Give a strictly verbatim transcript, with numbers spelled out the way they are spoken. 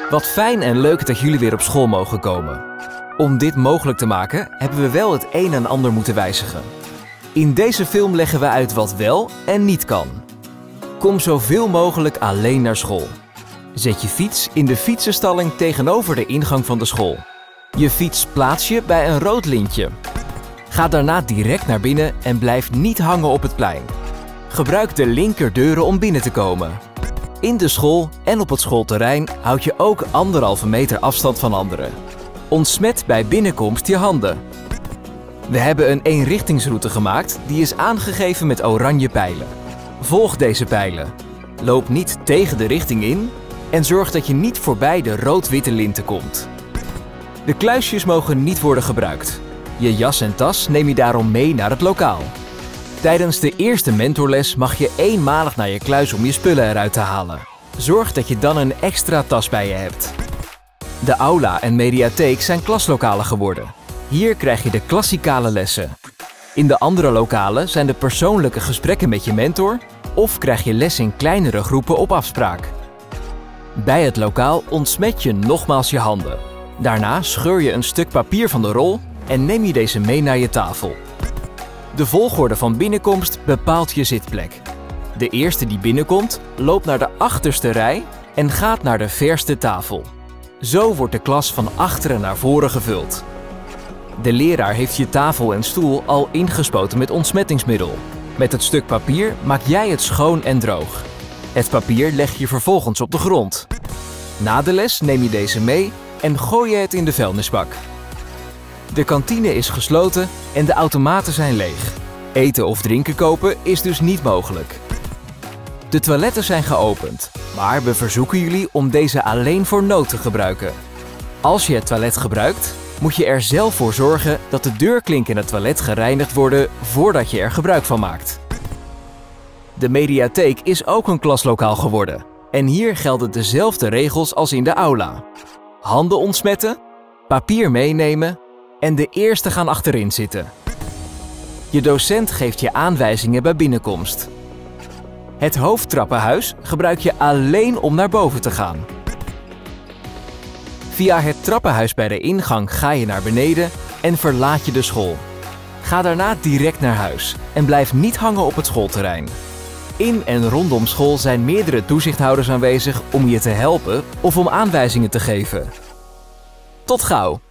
Wat fijn en leuk dat jullie weer op school mogen komen. Om dit mogelijk te maken hebben we wel het een en ander moeten wijzigen. In deze film leggen we uit wat wel en niet kan. Kom zoveel mogelijk alleen naar school. Zet je fiets in de fietsenstalling tegenover de ingang van de school. Je fiets plaats je bij een rood lintje. Ga daarna direct naar binnen en blijf niet hangen op het plein. Gebruik de linkerdeuren om binnen te komen. In de school en op het schoolterrein houd je ook anderhalve meter afstand van anderen. Ontsmet bij binnenkomst je handen. We hebben een eenrichtingsroute gemaakt die is aangegeven met oranje pijlen. Volg deze pijlen. Loop niet tegen de richting in en zorg dat je niet voorbij de rood-witte linten komt. De kluisjes mogen niet worden gebruikt. Je jas en tas neem je daarom mee naar het lokaal. Tijdens de eerste mentorles mag je eenmalig naar je kluis om je spullen eruit te halen. Zorg dat je dan een extra tas bij je hebt. De aula en mediatheek zijn klaslokalen geworden. Hier krijg je de klassikale lessen. In de andere lokalen zijn de persoonlijke gesprekken met je mentor of krijg je les in kleinere groepen op afspraak. Bij het lokaal ontsmet je nogmaals je handen. Daarna scheur je een stuk papier van de rol en neem je deze mee naar je tafel. De volgorde van binnenkomst bepaalt je zitplek. De eerste die binnenkomt, loopt naar de achterste rij en gaat naar de verste tafel. Zo wordt de klas van achteren naar voren gevuld. De leraar heeft je tafel en stoel al ingespoten met ontsmettingsmiddel. Met het stuk papier maak jij het schoon en droog. Het papier leg je vervolgens op de grond. Na de les neem je deze mee en gooi je het in de vuilnisbak. De kantine is gesloten en de automaten zijn leeg. Eten of drinken kopen is dus niet mogelijk. De toiletten zijn geopend, maar we verzoeken jullie om deze alleen voor nood te gebruiken. Als je het toilet gebruikt, moet je er zelf voor zorgen dat de deurklink en het toilet gereinigd worden voordat je er gebruik van maakt. De mediatheek is ook een klaslokaal geworden en hier gelden dezelfde regels als in de aula. Handen ontsmetten, papier meenemen en de eerste gaan achterin zitten. Je docent geeft je aanwijzingen bij binnenkomst. Het hoofdtrappenhuis gebruik je alleen om naar boven te gaan. Via het trappenhuis bij de ingang ga je naar beneden en verlaat je de school. Ga daarna direct naar huis en blijf niet hangen op het schoolterrein. In en rondom school zijn meerdere toezichthouders aanwezig om je te helpen of om aanwijzingen te geven. Tot gauw!